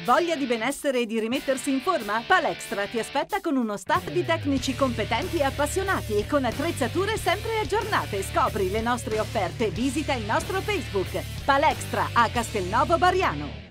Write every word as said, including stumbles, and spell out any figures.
Voglia di benessere e di rimettersi in forma? Palextra ti aspetta con uno staff di tecnici competenti e appassionati e con attrezzature sempre aggiornate. Scopri le nostre offerte, visita il nostro Facebook. Palextra a Castelnovo Bariano.